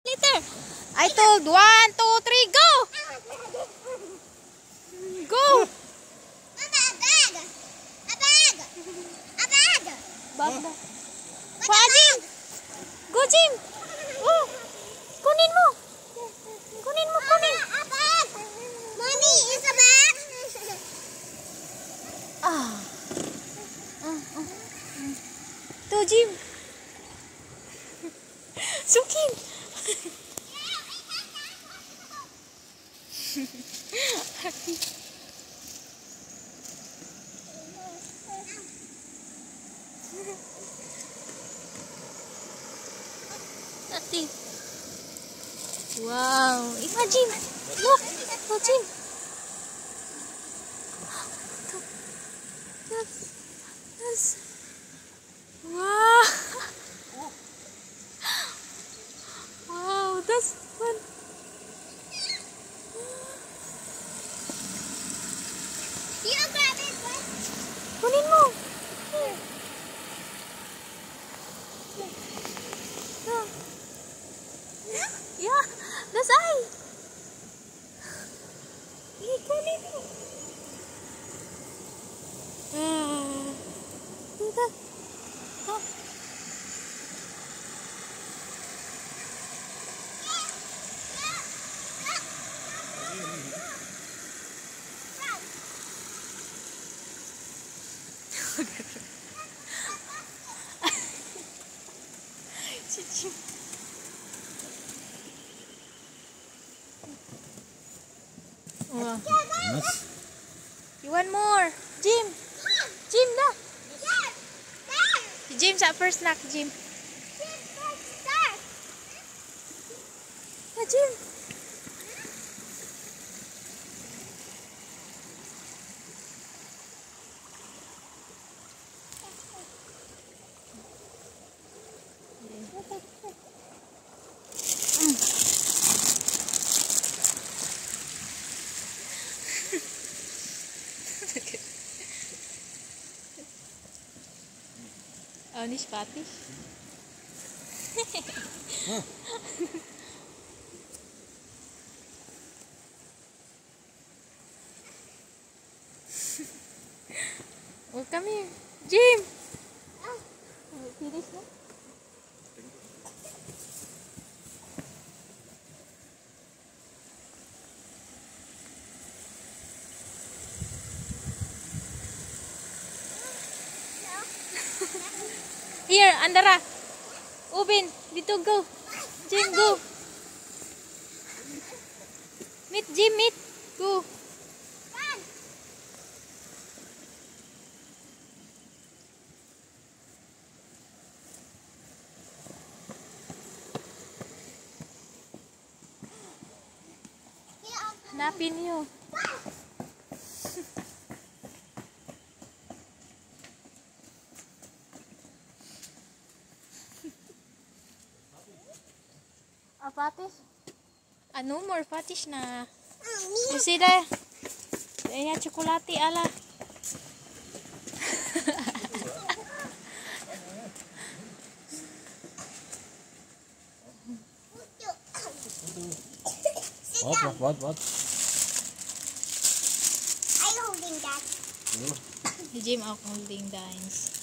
later. I told 1, 2, 3, go! Go! A bag! A bag! A bag! Bag na. Pa, Jim! Go, Jim! Oh! Kunin mo! Kunin mo, kunin! A bag! Mommy, is a bag! Ah! To, Jim! Sukin! Ate. Wow! Imagine! Look! Imagine! Yes! Wow! Wow! That's fun! You grab it, what? Kunin mo! Yeah! That's I! Kunin mo! Chichi. Wow. You want more? Jim! Jim na! Si Jim sa first knock, Jim. Ah, Jim! Oh, ni Scottish. Oh, come here. Jim! Finish na? Here, Andara. Ubin, dito go. Jim, go. Meet, Jim, meet. Go. Hanapin niyo. Patish? No more patish na. You see that? Ayan, chocolate ala. What? I'm holding that. Jim ako holding the hands.